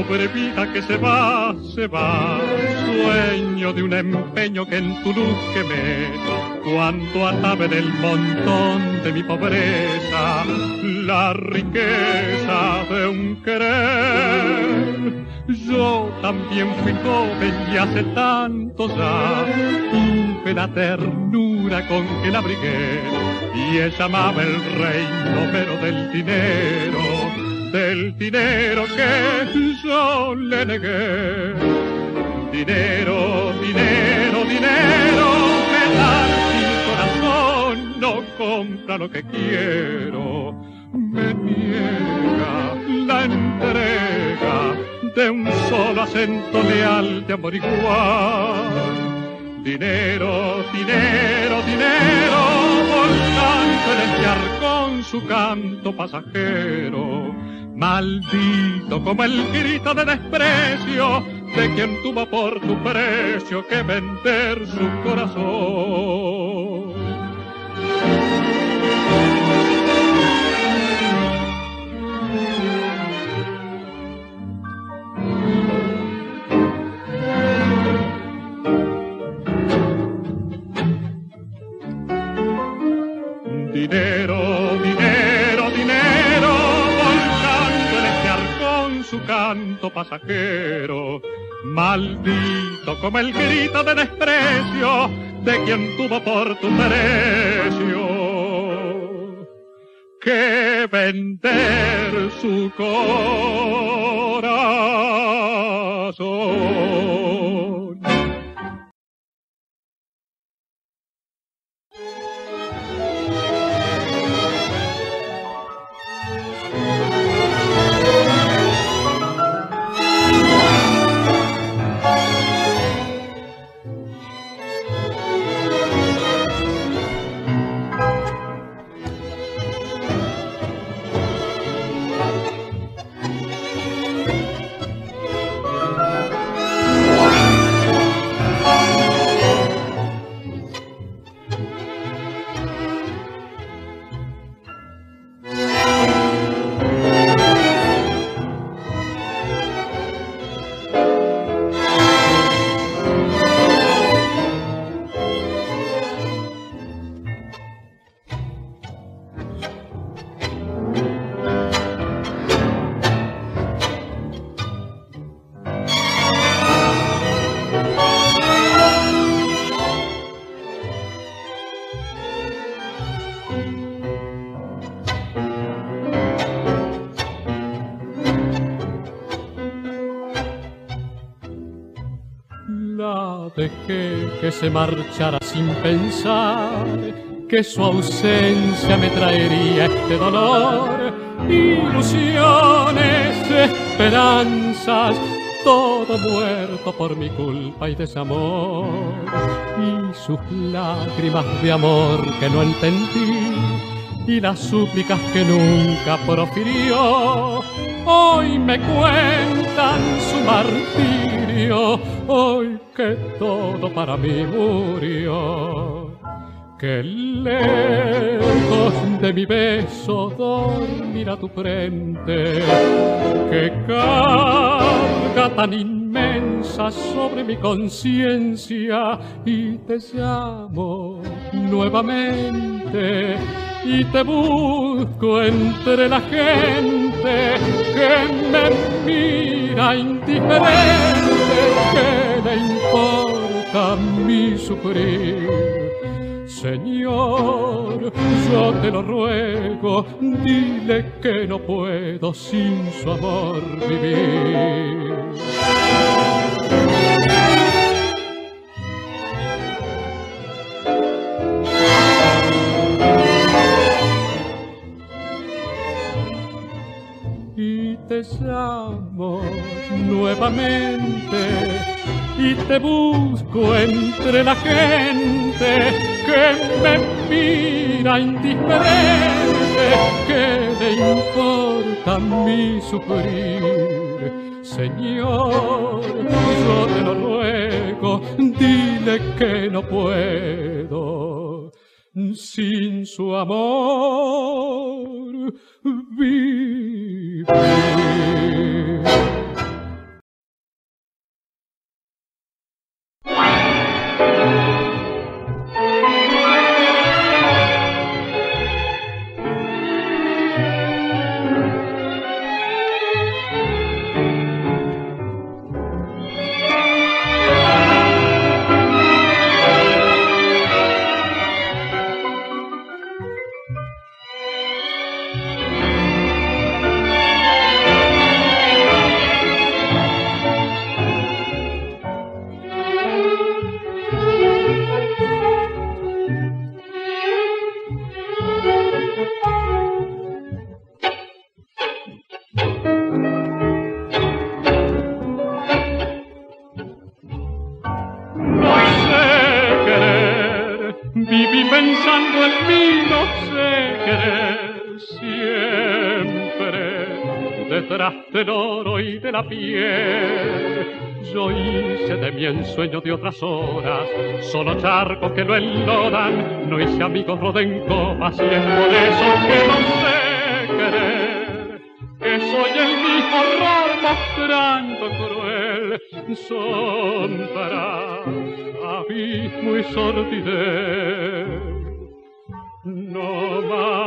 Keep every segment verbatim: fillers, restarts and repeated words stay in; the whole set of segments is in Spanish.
Pobre vida que se va, se va, sueño de un empeño que en tu luz quemé, cuando atabe del montón de mi pobreza la riqueza de un querer. Yo también fui joven y hace tanto ya tuve la ternura con que la abrigué, y ella amaba el reino pero del dinero, del dinero que yo le negué. Dinero, dinero, dinero, que tal si mi corazón no compra lo que quiero. Me niega la entrega de un solo acento leal de amor igual. Dinero, dinero, dinero, volcando el estiar con su canto pasajero. Maldito como el grito de desprecio de quien tuvo por tu precio que vender su corazón. Dinero, dinero, dinero, volcando el estiar con su canto pasajero. Maldito como el grito de desprecio de quien tuvo por tu precio que vender su corazón. Dejé que se marchara sin pensar que su ausencia me traería este dolor. Ilusiones, esperanzas, todo muerto por mi culpa y desamor. Y sus lágrimas de amor que no entendí, y las súplicas que nunca profirió, hoy me cuentan su martirio, hoy que todo para mí murió. Que lejos de mi beso dormirá tu frente, que carga tan inmensa sobre mi conciencia, y te llamo nuevamente y te busco entre la gente que me mira indiferente. ¿Qué le importa mi sufrir? Señor, yo te lo ruego, dile que no puedo sin su amor vivir. Y te llamo nuevamente y te busco entre la gente que me mira indiferente. ¿Qué le importa mi sufrir? Señor, yo te lo ruego, dile que no puedo sin su amor vivir. pensando en mí, no sé querer siempre detrás del oro y de la piel. Yo hice de mi ensueño de otras horas solo charcos que lo enlodan, no hice amigos rodencovas y es por eso que no sé querer, que soy el mismo horror mostrando cruel sombra, abismo y sordidez. No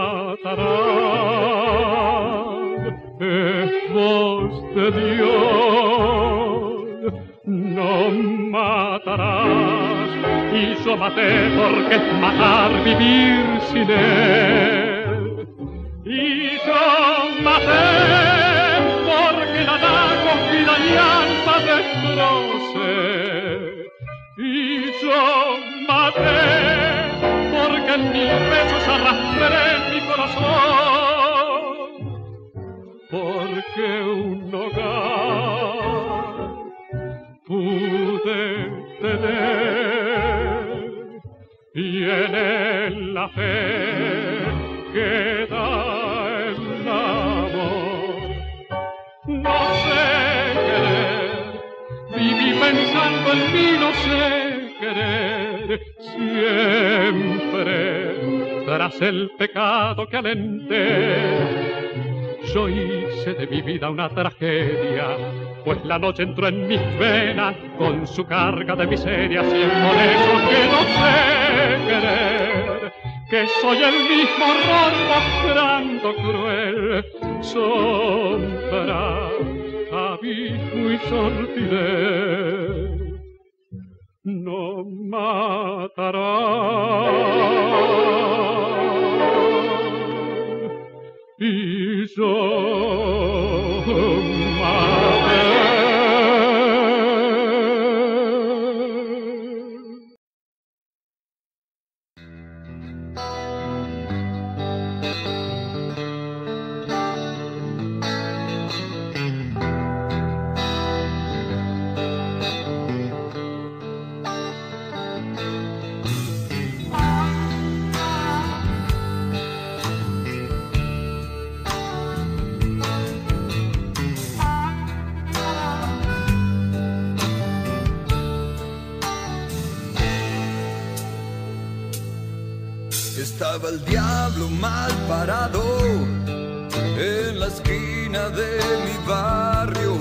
matarán, es voz de Dios, no matarás, y yo maté porque es matar vivir sin él. Y yo maté porque la daga vida y alma destroce. Y yo maté porque en mil besos arrastré mi corazón, porque un hogar pude tener y en él la fe que da el amor. No sé querer, viví pensando en mí, no sé querer siempre tras el pecado que alenté. Yo hice de mi vida una tragedia, pues la noche entró en mis venas con su carga de miserias, y es por eso que no sé querer, que soy el mismo horror mostrando cruel sombra, abismo y sordidez. No matarán, y yo maté. Estaba el diablo mal parado en la esquina de mi barrio.